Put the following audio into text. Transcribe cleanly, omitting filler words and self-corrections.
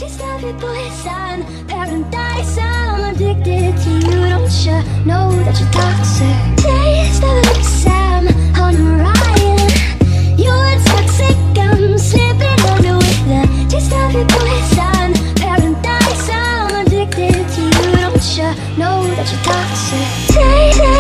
Taste of your poison, paradise. I'm addicted to you. Don't you know that you're toxic? Taste of the Sam on Orion. You're toxic. I'm slipping under with the taste of your poison, paradise. I'm addicted to you. Don't you know that you're toxic? Taste